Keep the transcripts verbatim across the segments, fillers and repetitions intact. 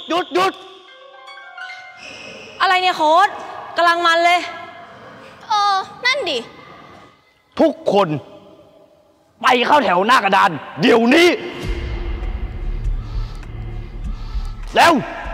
หยุดหยุดอะไรเนี่ยโค้ชกำลังมันเลยเออนั่นดิทุกคนไปเข้าแถวหน้ากระดานเดี๋ยวนี้แล้ว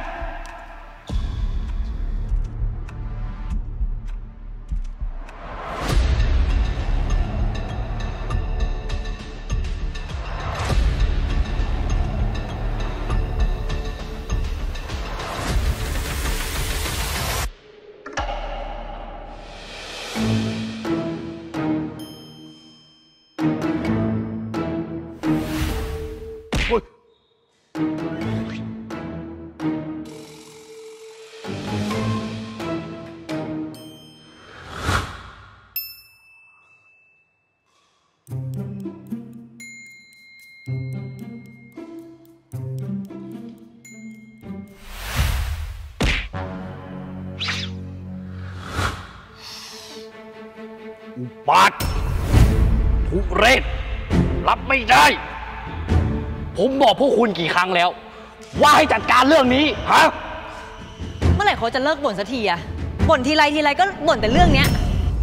อุบาททุเรศรับไม่ได้ผมบอกพวกคุณกี่ครั้งแล้วว่าให้จัดการเรื่องนี้ฮะเมื่อไหร่เขาจะเลิกบ่นสักทีอะบ่นทีไรทีไรก็บ่นแต่เรื่องเนี้ย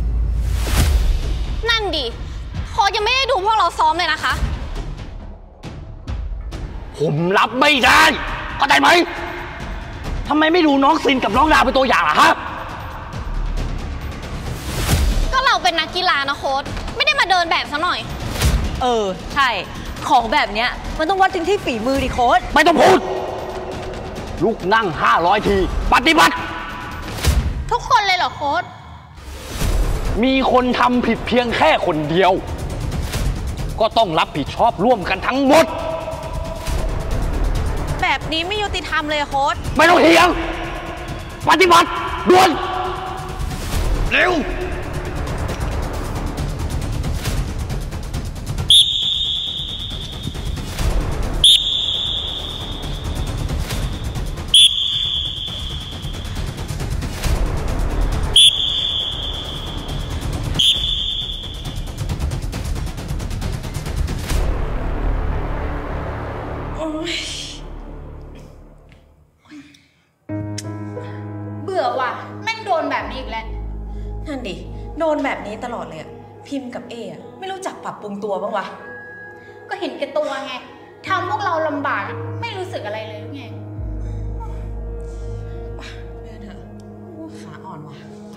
นั่นดิโค้ชยังไม่ได้ดูพวกเราซ้อมเลยนะคะผมรับไม่ได้เข้าใจไหมทำไมไม่ดูน้องซินกับน้องดาวเป็นตัวอย่างล่ะฮะก็เราเป็นนักกีฬานะโค้ชไม่ได้มาเดินแบบซะหน่อยเออใช่ของแบบเนี้ยมันต้องวัดถึงที่ฝีมือดิโค้ชไม่ต้องพูดลุกนั่งห้าร้อยทีปฏิบัติทุกคนเลยเหรอโค้ชมีคนทำผิดเพียงแค่คนเดียวก็ต้องรับผิดชอบร่วมกันทั้งหมดแบบนี้ไม่ยุติธรรมเลยโค้ชไม่ต้องเถียงปฏิบัติด่วนเร็วเบื่อว่ะแม่งโดนแบบนี้อีกแล้วนั่นดิโดนแบบนี้ตลอดเลยอะพิมพ์กับเออะไม่รู้จักปรับปรุงตัวบ้างวะก็เห็นแก่ตัวไงทำพวกเราลำบากไม่รู้สึกอะไรเลยไงเดินเถอะขาอ่อนว่ะ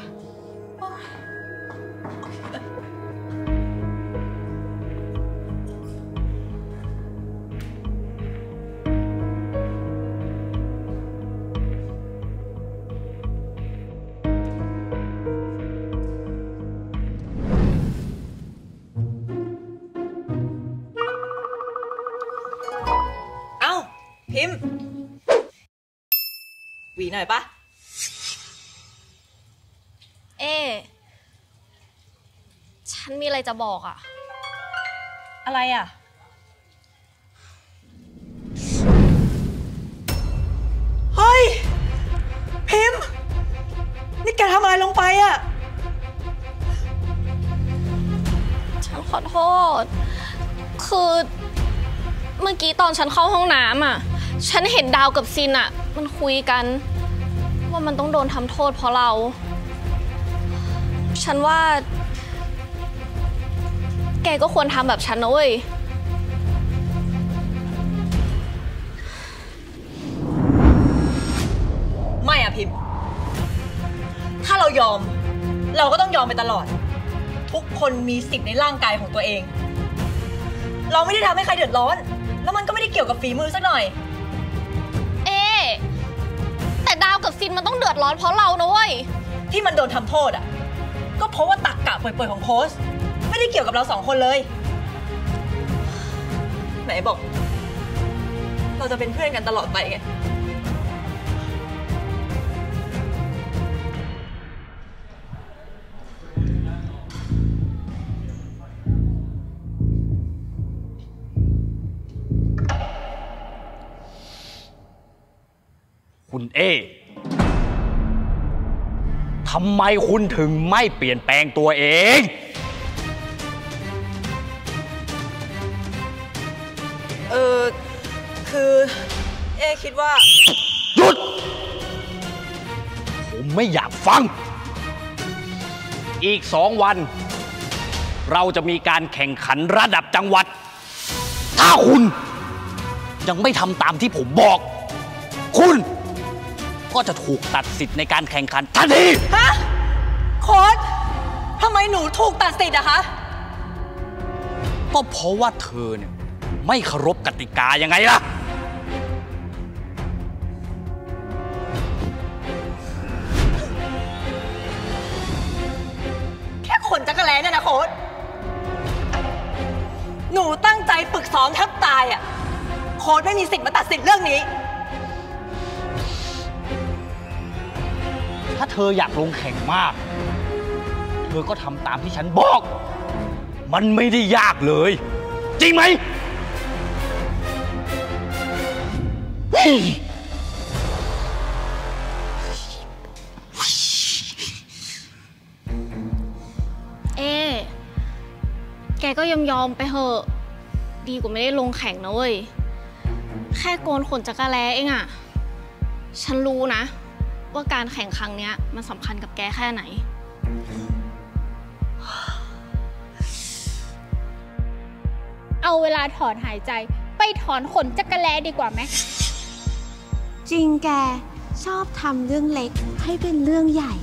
พิมพ์หวีหน่อยปะเอฉันมีอะไรจะบอกอะอะไรอะเฮ้ยพิมพ์นี่แกทำอะไรลงไปอะฉันขอโทษคือเมื่อกี้ตอนฉันเข้าห้องน้ำอ่ะฉันเห็นดาวกับซินอ่ะมันคุยกันว่ามันต้องโดนทำโทษเพราะเราฉันว่าแกก็ควรทำแบบฉันนะเว้ยไม่อะพิมพ์ถ้าเรายอมเราก็ต้องยอมไปตลอดทุกคนมีสิทธิ์ในร่างกายของตัวเองเราไม่ได้ทำให้ใครเดือดร้อนแล้วมันก็ไม่ได้เกี่ยวกับฝีมือสักหน่อยเอแต่ดาวกับซินมันต้องเดือดร้อนเพราะเรานะเว้ยที่มันโดนทำโทษอ่ะก็เพราะว่าตักกะเปื่อยๆของโค้ชไม่ได้เกี่ยวกับเราสองคนเลยไหนบอกเราจะเป็นเพื่อนกันตลอดไปไงคุณเอทำไมคุณถึงไม่เปลี่ยนแปลงตัวเองเออคือเอคิดว่าหยุดผมไม่อยากฟังอีกสองวันเราจะมีการแข่งขันระดับจังหวัดถ้าคุณยังไม่ทำตามที่ผมบอกคุณก็จะถูกตัดสิทธิ์ในการแข่งขันทันทีฮะโค้ชทำไมหนูถูกตัดสิทธิ์อะคะก็เพราะว่าเธอเนี่ยไม่เคารพกติกายังไงล่ะแค่ขนจักรแล้เนี่ยนะโค้ชหนูตั้งใจฝึกซ้อมแทบตายอะโค้ชไม่มีสิทธิ์มาตัดสินเรื่องนี้ถ้าเธออยากลงแข่งมากเธอก็ทำตามที่ฉันบอกมันไม่ได้ยากเลยจริงไหมเอ๊แกก็ยอมยอมไปเหอะดีกว่าไม่ได้ลงแข่งนะเว้ยแค่โกนขนจักรแล้เองอะฉันรู้นะว่าการแข่งครั้งนี้มันสำคัญกับแกแค่ไหนเอาเวลาถอนหายใจไปถอนขนจักรแล้ดีกว่าไหมจริงแกชอบทำเรื่องเล็กให้เป็นเรื่องใหญ่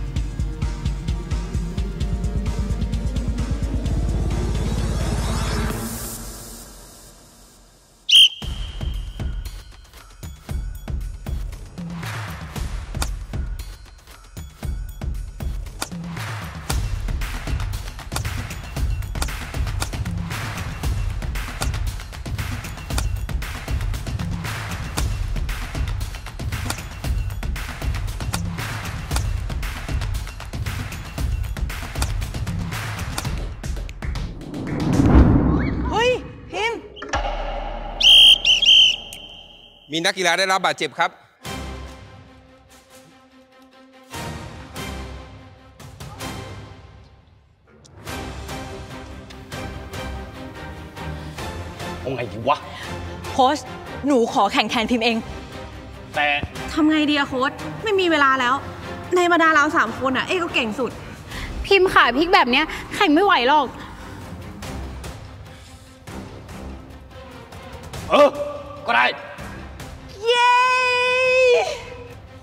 มีนักกีฬาได้รับบาดเจ็บครับเอาไงดีวะโค้ชหนูขอแข่งแทนพิมพ์เองแต่ทำไงดีอะโค้ชไม่มีเวลาแล้วในบรรดาเราสามคนอะเอ๊ก็เก่งสุดพิมพ์ขายพริกแบบเนี้ยแข่งไม่ไหวหรอกเออก็ได้เย้ไป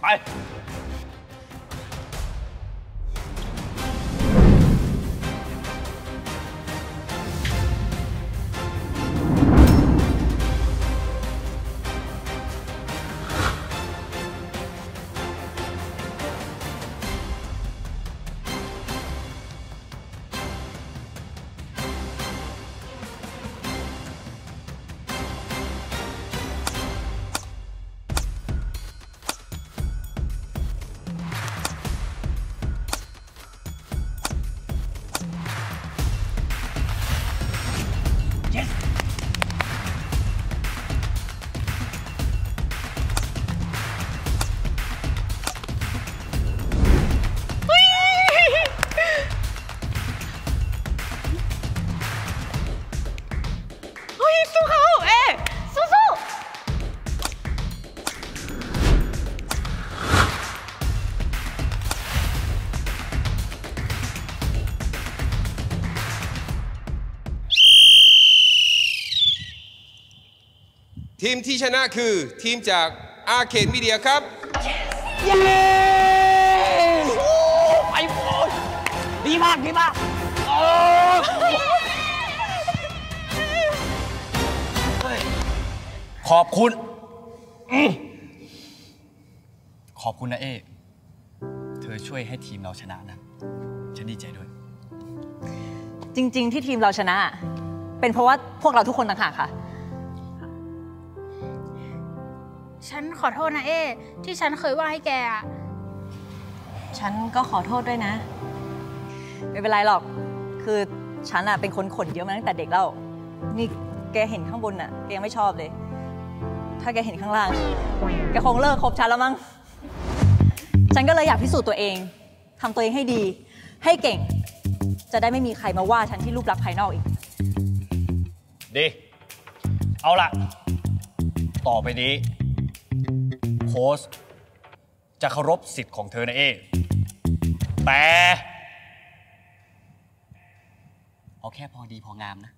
ทีมที่ชนะคือทีมจาก Arcade Media ครับเย้ไปโว้ยดีมากดีมากขอบคุณขอบคุณนะเอ๊เธอช่วยให้ทีมเราชนะนะฉันดีใจด้วยจริงๆที่ทีมเราชนะเป็นเพราะว่าพวกเราทุกคนต่างหากค่ะฉันขอโทษนะเอ๊ที่ฉันเคยว่าให้แกอ่ะฉันก็ขอโทษด้วยนะไม่เป็นไรหรอกคือฉันอะเป็นคนขนเยอะมาตั้งแต่เด็กแล้วนี่แกเห็นข้างบนอะแกยังไม่ชอบเลยถ้าแกเห็นข้างล่างแกคงเลิกคบฉันแล้วมั้งฉันก็เลยอยากพิสูจน์ตัวเองทำตัวเองให้ดีให้เก่งจะได้ไม่มีใครมาว่าฉันที่รูปลักษณ์ภายนอกอีกดีเอาล่ะต่อไปนี้โคค้ชจะเคารพสิทธิ์ของเธอนะเอแต่เอาแค่พอดีพองามนะ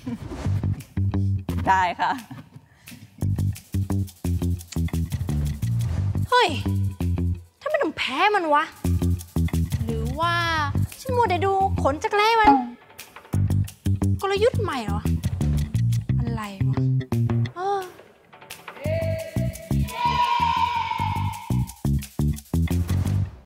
ได้ค่ะเฮ้ยถ้ามันถึงแพ้มันวะ หรือว่าฉันมัวแต่ดูขนจักรแล้มันกลยุทธ์ใหม่เหรอ อะไรวะ